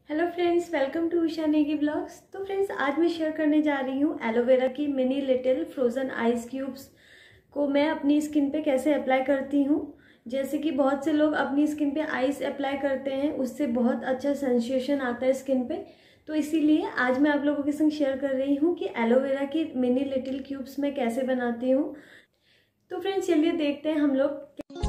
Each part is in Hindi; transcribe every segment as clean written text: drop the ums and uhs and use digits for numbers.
Hello friends, welcome to Usha Negi blogs. तो फ्रेंड्स, आज मैं शेयर करने जा रही हूँ एलोवेरा की mini little frozen ice cubes को मैं अपनी स्किन पे कैसे अप्लाई करती हूँ। जैसे कि बहुत से लोग अपनी स्किन पे आइस अप्लाई करते हैं, उससे बहुत अच्छा सेंसेशन आता है स्किन पे। तो इसीलिए आज मैं आप लोगों के संग शेयर कर रही हूँ कि एलोवेरा की मिनी लिटिल क्यूब्स मैं कैसे बनाती हूँ। तो फ्रेंड्स, चलिए देखते हैं हम लोग।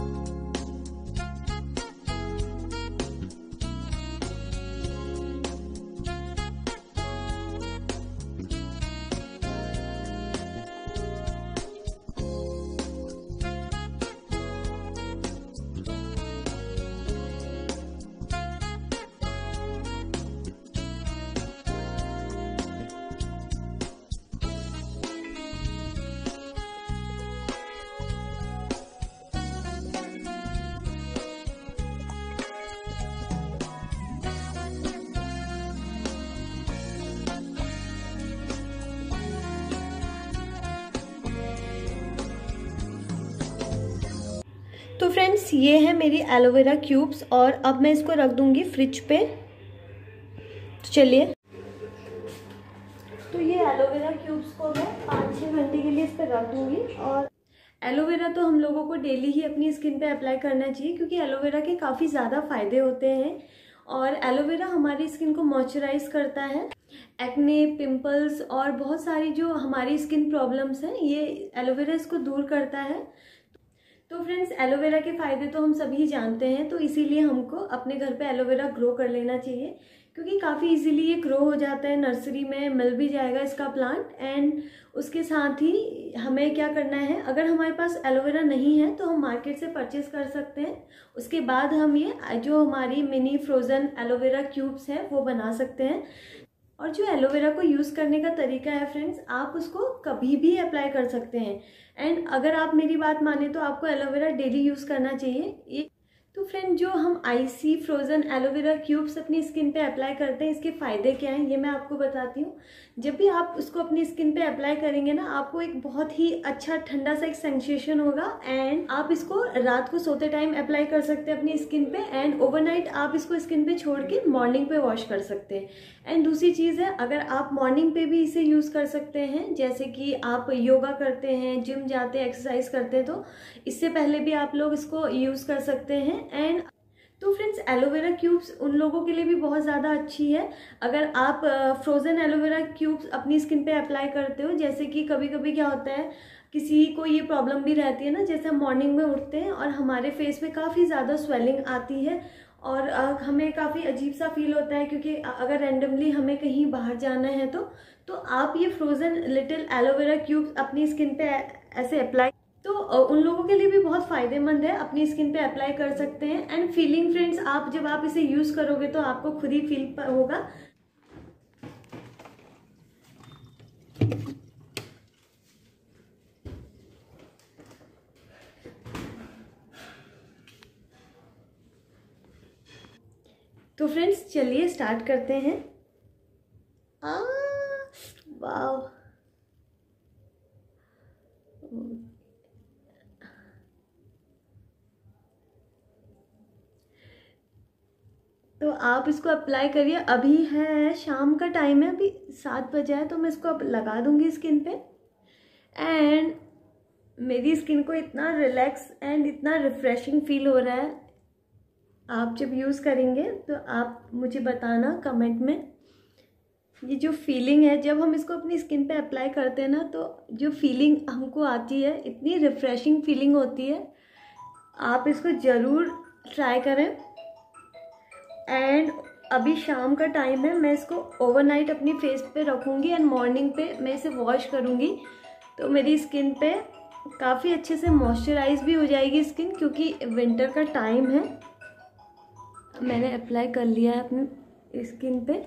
तो फ्रेंड्स, ये है मेरी एलोवेरा क्यूब्स और अब मैं इसको रख दूंगी फ्रिज पे। तो चलिए, तो ये एलोवेरा क्यूब्स को मैं 5-6 घंटे के लिए इस पर रख दूंगी। और एलोवेरा तो हम लोगों को डेली ही अपनी स्किन पे अप्लाई करना चाहिए, क्योंकि एलोवेरा के काफ़ी ज़्यादा फायदे होते हैं। और एलोवेरा हमारी स्किन को मॉइस्चराइज करता है। एक्ने, पिंपल्स और बहुत सारी जो हमारी स्किन प्रॉब्लम्स हैं, ये एलोवेरा इसको दूर करता है। तो फ्रेंड्स, एलोवेरा के फ़ायदे तो हम सभी जानते हैं, तो इसीलिए हमको अपने घर पे एलोवेरा ग्रो कर लेना चाहिए, क्योंकि काफ़ी इजीली ये ग्रो हो जाता है। नर्सरी में मिल भी जाएगा इसका प्लांट। एंड उसके साथ ही हमें क्या करना है, अगर हमारे पास एलोवेरा नहीं है तो हम मार्केट से परचेज़ कर सकते हैं। उसके बाद हम ये जो हमारी मिनी फ्रोज़न एलोवेरा क्यूब्स हैं वो बना सकते हैं। और जो एलोवेरा को यूज़ करने का तरीका है फ्रेंड्स, आप उसको कभी भी अप्लाई कर सकते हैं। एंड अगर आप मेरी बात माने तो आपको एलोवेरा डेली यूज़ करना चाहिए। तो फ्रेंड, जो हम आइसी फ्रोज़न एलोवेरा क्यूब्स अपनी स्किन पे अप्लाई करते हैं, इसके फ़ायदे क्या हैं ये मैं आपको बताती हूँ। जब भी आप उसको अपनी स्किन पे अप्लाई करेंगे ना, आपको एक बहुत ही अच्छा ठंडा सा एक सेंसेशन होगा। एंड आप इसको रात को सोते टाइम अप्लाई कर सकते हैं अपनी स्किन पे। एंड ओवरनाइट आप इसको स्किन पे छोड़ के मॉर्निंग पे वॉश कर सकते हैं। एंड दूसरी चीज़ है, अगर आप मॉर्निंग पे भी इसे यूज़ कर सकते हैं, जैसे कि आप योगा करते हैं, जिम जाते हैं, एक्सरसाइज करते हैं, तो इससे पहले भी आप लोग इसको यूज़ कर सकते हैं। एंड तो फ्रेंड्स, एलोवेरा क्यूब्स उन लोगों के लिए भी बहुत ज़्यादा अच्छी है। अगर आप फ्रोज़न एलोवेरा क्यूब्स अपनी स्किन पे अप्लाई करते हो, जैसे कि कभी कभी क्या होता है, किसी को ये प्रॉब्लम भी रहती है ना, जैसे हम मॉर्निंग में उठते हैं और हमारे फेस पे काफ़ी ज़्यादा स्वेलिंग आती है और हमें काफ़ी अजीब सा फील होता है, क्योंकि अगर रैंडमली हमें कहीं बाहर जाना है तो आप ये फ्रोज़न लिटिल एलोवेरा क्यूब्स अपनी स्किन पे ऐसे अप्लाई, तो उन लोगों के लिए भी बहुत फ़ायदेमंद है, अपनी स्किन पे अप्लाई कर सकते हैं। एंड फीलिंग फ्रेंड्स, आप जब आप इसे यूज़ करोगे तो आपको खुद ही फील होगा। तो फ्रेंड्स, चलिए स्टार्ट करते हैं। वाव, तो आप इसको अप्लाई करिए। अभी है शाम का टाइम है, अभी 7 बजे है, तो मैं इसको अब लगा दूंगी स्किन पे। एंड मेरी स्किन को इतना रिलैक्स एंड इतना रिफ्रेशिंग फील हो रहा है। आप जब यूज़ करेंगे तो आप मुझे बताना कमेंट में, ये जो फीलिंग है जब हम इसको अपनी स्किन पे अप्लाई करते हैं ना, तो जो फीलिंग हमको आती है, इतनी रिफ्रेशिंग फीलिंग होती है। आप इसको ज़रूर ट्राई करें। एंड अभी शाम का टाइम है, मैं इसको ओवरनाइट अपनी फेस पे रखूँगी एंड मॉर्निंग पे मैं इसे वॉश करूँगी, तो मेरी स्किन पे काफ़ी अच्छे से मॉइस्चराइज भी हो जाएगी स्किन, क्योंकि विंटर का टाइम है। मैंने अप्लाई कर लिया है अपनी स्किन पे।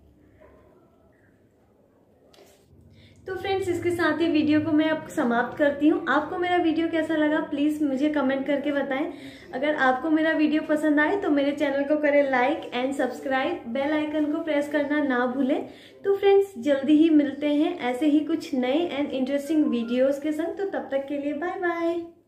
तो फ्रेंड्स, इसके साथ ही वीडियो को मैं अब समाप्त करती हूँ। आपको मेरा वीडियो कैसा लगा प्लीज़ मुझे कमेंट करके बताएं। अगर आपको मेरा वीडियो पसंद आए तो मेरे चैनल को करें like and subscribe, bell icon को प्रेस करना ना भूलें। तो फ्रेंड्स, जल्दी ही मिलते हैं ऐसे ही कुछ नए एंड इंटरेस्टिंग वीडियोज़ के संग। तो तब तक के लिए बाय बाय।